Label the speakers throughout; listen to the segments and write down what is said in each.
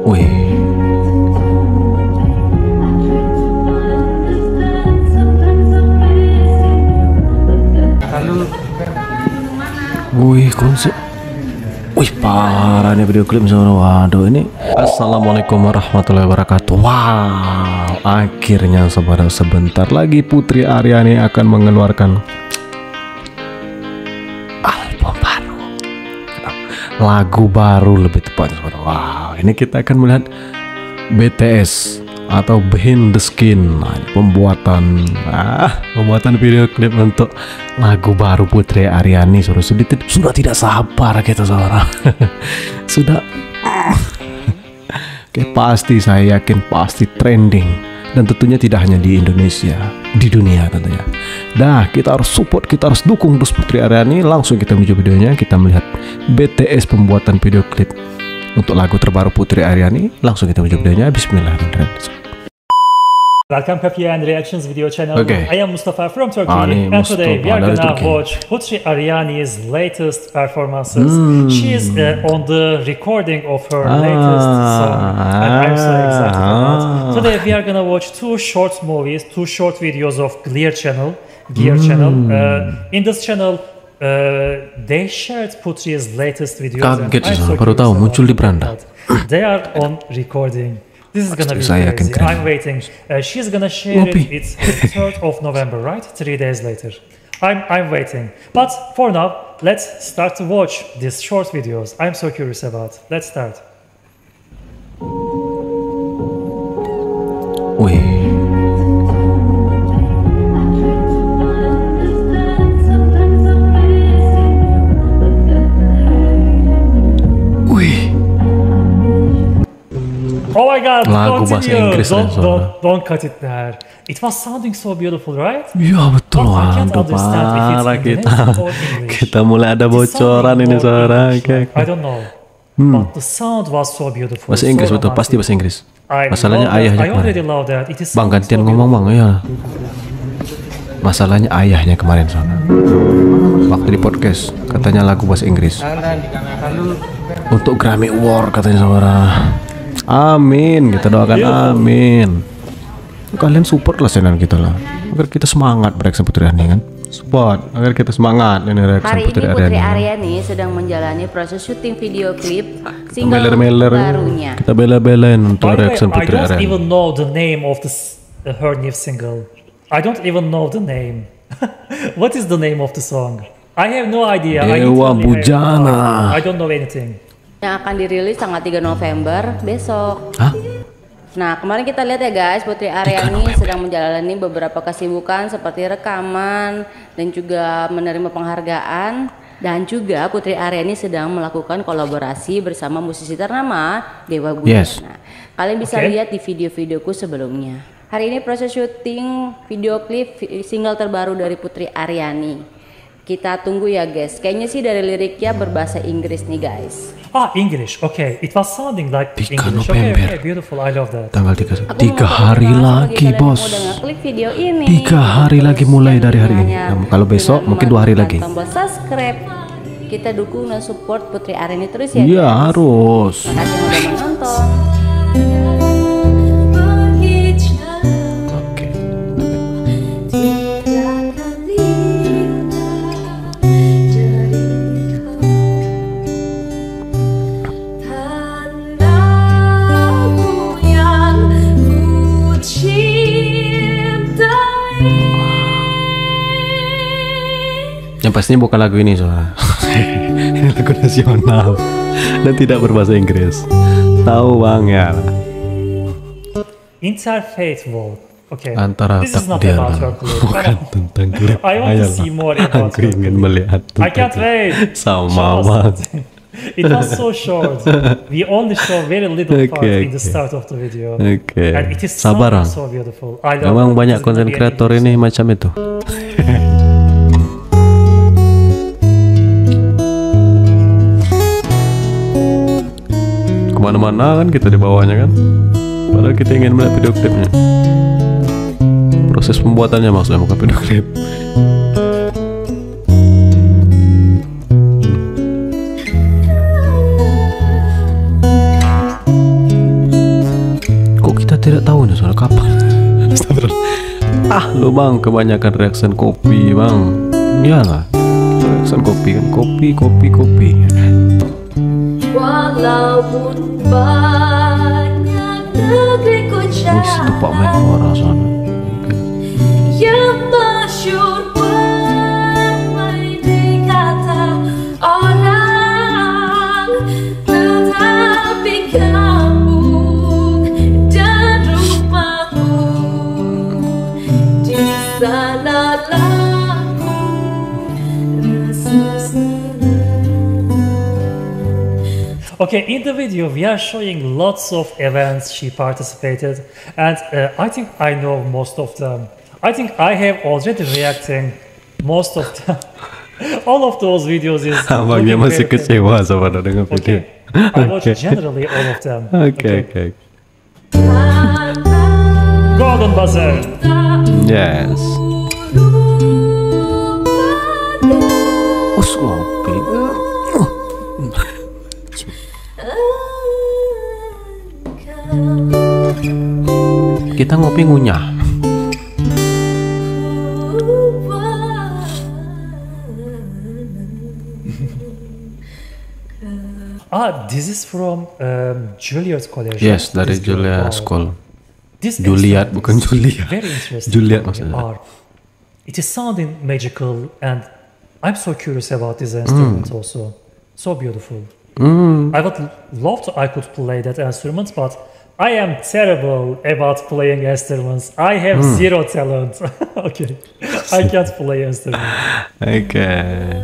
Speaker 1: Wih. Wih, konsep. Wih, parah nih video klip misalnya. Waduh, ini. Assalamualaikum warahmatullahi wabarakatuh. Wow, akhirnya saudara, sebentar lagi Putri Aryani akan mengeluarkan album baru, lagu baru lebih tepatnya saudara. Wow, ini kita akan melihat BTS atau Behind the Skin. Nah, pembuatan video klip untuk lagu baru Putri Aryani. Sudah tidak sabar kita saudara. Sudah oke, pasti, saya yakin pasti trending, dan tentunya tidak hanya di Indonesia, di dunia tentunya. Nah, kita harus support, kita harus dukung terus Putri Aryani. Langsung kita menuju videonya, kita melihat BTS pembuatan video klip untuk lagu terbaru Putri Aryani. Langsung kita menuju videonya. Bismillahirrahmanirrahim.
Speaker 2: Welcome Kapi and Reactions video channel.
Speaker 1: Okay.
Speaker 2: I am Mustafa from Turkey, and today we are gonna watch Putri Aryani's latest performances. She is on the recording of her latest song, and I'm so excited about it. Today we are gonna watch two short movies, two short videos of Gear channel. In this channel, they shared Putri's latest videos.
Speaker 1: Kaget, baru tahu muncul di beranda.
Speaker 2: They are on recording. This is gonna be crazy. I'm waiting. She's gonna share it. It's 3rd of November, right? 3 days later. I'm waiting. But for now, let's start to watch these short videos. I'm so curious about. Let's start.
Speaker 1: Wih.
Speaker 2: Oh my God!
Speaker 1: Lagu bahasa Inggris,
Speaker 2: don't cut it there. It was sounding so beautiful, right?
Speaker 1: Iya betul, waduh parah kita mulai ada bocoran ini saudara.
Speaker 2: I don't know, but the sound was so beautiful.
Speaker 1: Bahasa Inggris betul, pasti bahasa Inggris. Masalahnya ayahnya kemarin. Bang, gantian ngomong bang ya. Masalahnya ayahnya kemarin saudara. Waktu di podcast katanya lagu bahasa Inggris untuk Grammy Award katanya saudara. Amin, kita doakan amin. Kalian support lah channel kita lah, agar kita semangat bereaksi Putri Aryani kan. Support agar kita semangat ini reaksi Putri Aryani.
Speaker 3: Putri Aryani sedang menjalani proses syuting video klip single barunya.
Speaker 1: Kita bela-belain untuk reaksi Putri Aryani.
Speaker 2: I don't even know the name of her new single. I don't even know the name. What is the name of the song? I have no idea.
Speaker 1: Dewa Bujana.
Speaker 2: I don't know anything.
Speaker 3: Yang akan dirilis tanggal 3 November besok.
Speaker 1: Hah?
Speaker 3: Nah, kemarin kita lihat ya guys, Putri Aryani sedang menjalani beberapa kesibukan seperti rekaman dan juga menerima penghargaan. Dan juga Putri Aryani sedang melakukan kolaborasi bersama musisi ternama Dewa Bujana.
Speaker 1: Yes.
Speaker 3: Nah, kalian bisa lihat di video-videoku sebelumnya. Hari ini proses syuting video klip single terbaru dari Putri Aryani. Kita tunggu ya guys. Kayaknya sih dari liriknya berbahasa Inggris nih guys.
Speaker 2: English. Okay, it was sounding like
Speaker 1: 3
Speaker 2: English.
Speaker 1: November.
Speaker 2: Okay, beautiful. I love that.
Speaker 1: Tanggal 3 hari lagi bos. 3 hari lagi mulai dari hari ini. Kalau besok mungkin 2 hari lagi.
Speaker 3: Tombol subscribe. Kita dukung dan support Putri Aryani terus ya.
Speaker 1: Iya harus.
Speaker 3: Terima kasih sudah menonton.
Speaker 1: Yang pastinya bukan lagu ini soalnya. Ini lagu nasional dan tidak berbahasa Inggris. Tahu bang ya.
Speaker 2: Interfaith World. Okay.
Speaker 1: Antara takdir bukan tentang klip.
Speaker 2: I want to see more about
Speaker 1: Aku ingin melihat.
Speaker 2: I can't wait.
Speaker 1: Sama bang.
Speaker 2: It was so short. We only show very little part in the start of the video. And it is
Speaker 1: sabar bang.
Speaker 2: So beautiful.
Speaker 1: Memang banyak konten kreator ini macam itu. Kemana-mana kan kita di bawahnya kan, padahal kita ingin melihat video klipnya, proses pembuatannya maksudnya, bukan video klip. tahu nih soal kapan. Astagfirullah. Lu bang kebanyakan reaction kopi bang. Iyalah, reaction kopi kan kopi.
Speaker 4: Walaupun banyak negeriku
Speaker 1: Wis tuh Pak Menpora sana.
Speaker 4: yang masyhur ramai dikata orang, tetapi kampung dan rumahku di sanalah ku rasa senang.
Speaker 2: Okay, in the video we are showing lots of events she participated, and I think I know most of them. I think I have already reacting most of them. All of those videos is
Speaker 1: Abangnya
Speaker 2: looking
Speaker 1: masih
Speaker 2: very
Speaker 1: kecewa sama dengan video.
Speaker 2: Okay, I watch generally all of them.
Speaker 1: Okay.
Speaker 2: Golden buzzer.
Speaker 1: Yes. Us ngopi. Kita ngopi ngunyah.
Speaker 2: This is from Juilliard College.
Speaker 1: Yes,
Speaker 2: right?
Speaker 1: dari
Speaker 2: This girl.
Speaker 1: Juilliard
Speaker 2: Wow.
Speaker 1: School.
Speaker 2: This
Speaker 1: Juilliard,
Speaker 2: instrument
Speaker 1: bukan
Speaker 2: is
Speaker 1: Julia.
Speaker 2: Very interesting.
Speaker 1: Juilliard
Speaker 2: for me,
Speaker 1: maksudnya.
Speaker 2: art. It is sounding magical, and I'm so curious about this instrument also. So beautiful. I would love to I could play that instrument, but I am terrible about playing instruments. I have zero talent. Okay, I can't play instruments.
Speaker 1: Okay.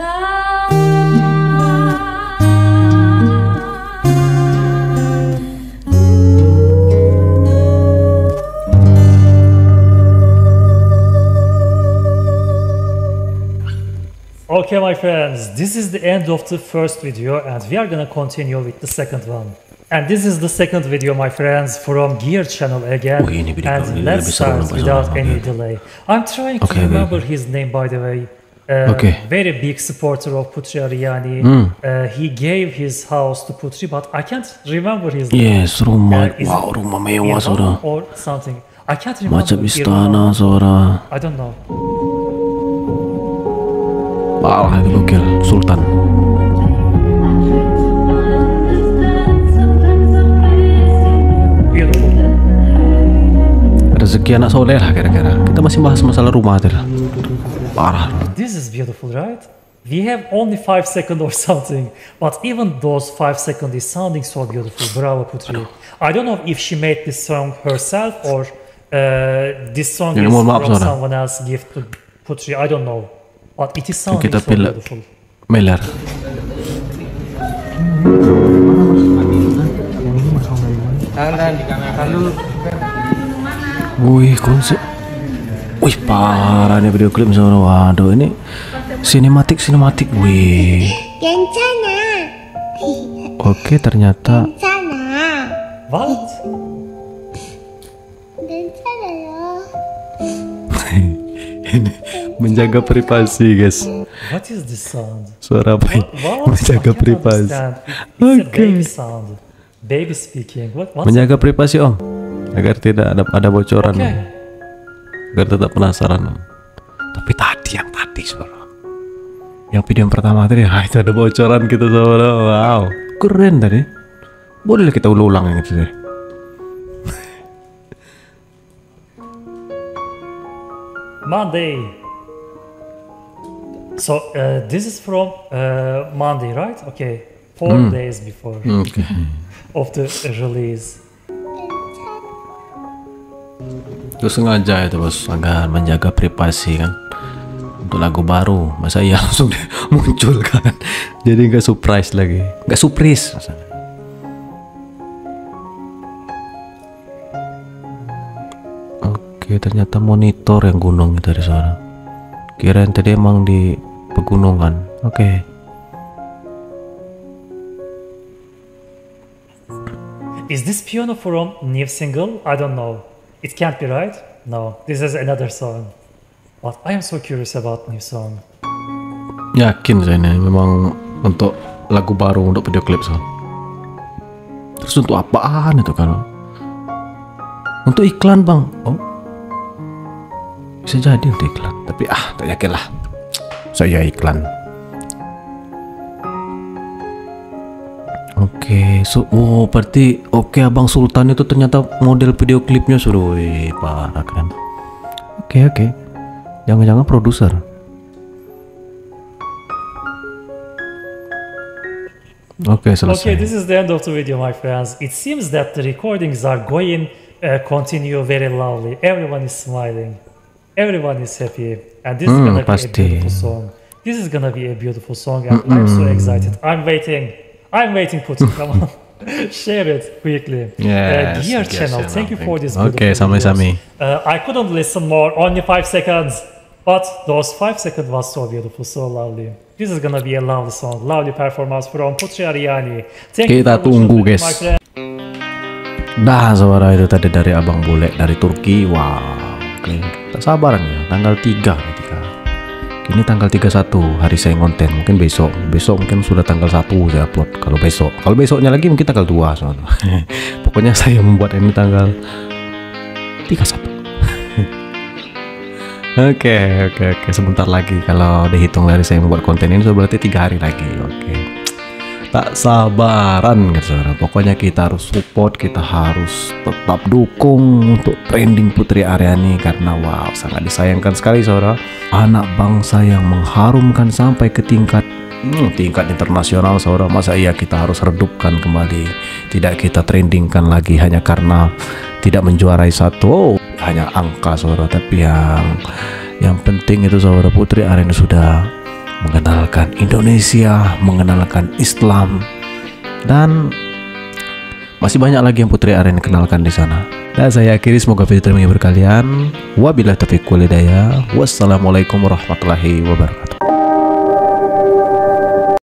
Speaker 2: Okay, my friends, this is the end of the first video, and we are gonna continue with the second one. And this is the second video, my friends, from Gear Channel again.
Speaker 1: Oh, ini video
Speaker 2: And
Speaker 1: ini
Speaker 2: let's
Speaker 1: lebih seru
Speaker 2: start
Speaker 1: nampak
Speaker 2: without
Speaker 1: sama.
Speaker 2: any
Speaker 1: Okay.
Speaker 2: delay. I'm trying to
Speaker 1: Okay,
Speaker 2: remember his name, by the way.
Speaker 1: Okay.
Speaker 2: Very big supporter of Putri Aryani. He gave his house to Putri, but I can't remember his name.
Speaker 1: Yes, rumah.
Speaker 2: Is
Speaker 1: Wow,
Speaker 2: it
Speaker 1: rumah mewah
Speaker 2: Iran
Speaker 1: saudara.
Speaker 2: or something. I can't remember.
Speaker 1: Macam
Speaker 2: Iran.
Speaker 1: istana saudara.
Speaker 2: I don't know.
Speaker 1: Parah itu gokil, Sultan.
Speaker 2: Beautiful.
Speaker 1: Rezeki anak soleh lah kira-kira. Kita masih bahas masalah rumah tadi. Parah.
Speaker 2: This is beautiful, right? We have only 5 seconds or something, but even those 5 seconds is sounding so beautiful. Bravo, Putri. I don't know if she made this song herself or this song
Speaker 1: Jadi
Speaker 2: is
Speaker 1: mohon maaf,
Speaker 2: from
Speaker 1: saudara.
Speaker 2: someone else gift to Putri. I don't know, but it is sounding
Speaker 1: Kita
Speaker 2: so
Speaker 1: pilih
Speaker 2: beautiful.
Speaker 1: Meler. Wih, konsep. Wih, parah nih video klip saudara. Waduh, ini sinematik. Wih.
Speaker 5: 괜찮아.
Speaker 1: Oke, ternyata
Speaker 5: 괜찮아.
Speaker 2: What?
Speaker 5: 괜찮아요.
Speaker 1: ini menjaga privasi, guys.
Speaker 2: What is this sound?
Speaker 1: Suara apa ini?
Speaker 2: What?
Speaker 1: Menjaga
Speaker 2: I can't
Speaker 1: privasi.
Speaker 2: understand. It's a
Speaker 1: Okay.
Speaker 2: baby sound. Baby speaking. What's
Speaker 1: Menjaga privasi, Om. Agar tidak ada bocoran.
Speaker 2: Okay.
Speaker 1: Agar tetap penasaran, Om. Tapi yang tadi, saudara. Yang video yang pertama tadi, itu ada bocoran gitu, saudara. Wow, keren tadi. Boleh kita ulang yang itu deh.
Speaker 2: Monday. So this is from Monday, right? Okay, 4 days before
Speaker 1: Oke.
Speaker 2: of the release.
Speaker 1: Itu sengaja itu, bos, agar menjaga privasi kan. Untuk lagu baru, masa iya langsung muncul kan. Jadi nggak surprise lagi, nggak surprise. Oke, ternyata monitor yang gunung itu dari suara. Kirain tadi emang di pegunungan. Oke.
Speaker 2: Is this piano from new single? I don't know. It can't be right. No, this is another song. But I am so curious about new song.
Speaker 1: Yakin saya ini memang untuk lagu baru untuk video klip so. Terus untuk apaan itu kan? Untuk iklan bang. Oh, bisa jadi untuk iklan. Tapi tak yakin lah. Saya iklan. Oke, berarti Abang Sultan itu ternyata model video klipnya suruh, parah kan? Oke, jangan-jangan produser. Oke, selesai.
Speaker 2: Okay, this is the end of the video, my friends. It seems that the recordings are going continue very loudly. Everyone is smiling. Everyone is happy. And this is gonna be a beautiful song. This is gonna be a beautiful song, and I'm so excited. I'm waiting, Putin. Come on. Share it quickly.
Speaker 1: Yes,
Speaker 2: dear channel, thank you for this beautiful
Speaker 1: Okay, sami-sami.
Speaker 2: I couldn't listen more, only 5 seconds. But those 5 seconds was so beautiful, so lovely. This is gonna be a lovely song, lovely performance from Putri Aryani. Thank you
Speaker 1: Kita
Speaker 2: for
Speaker 1: tunggu,
Speaker 2: watching,
Speaker 1: guys.
Speaker 2: my friend.
Speaker 1: Nah, suara itu tadi dari Abang Bule dari Turki. Wow, oke. Tak sabaran ya, tanggal 3 ketika. Ini tanggal 31 hari saya ngonten, mungkin besok mungkin sudah tanggal 1 saya upload. Kalau besoknya lagi mungkin tanggal 2 soalnya. Pokoknya saya membuat ini tanggal 31. Oke, sebentar lagi kalau dihitung dari saya membuat konten ini berarti 3 hari lagi. Oke. Tak sabaran gitu saudara. Pokoknya kita harus support, kita harus tetap dukung untuk trending Putri Aryani karena wow, sangat disayangkan sekali saudara. Anak bangsa yang mengharumkan sampai ke tingkat internasional saudara. Masa iya kita harus redupkan kembali, tidak kita trendingkan lagi hanya karena tidak menjuarai satu hanya angka saudara. Tapi yang penting itu saudara, Putri Aryani sudah mengenalkan Indonesia, mengenalkan Islam, dan masih banyak lagi yang Putri Aryani kenalkan di sana. Dan saya akhiri, semoga video ini menghibur kalian. Wabillahi taufiq wal hidayah. Wassalamualaikum warahmatullahi wabarakatuh.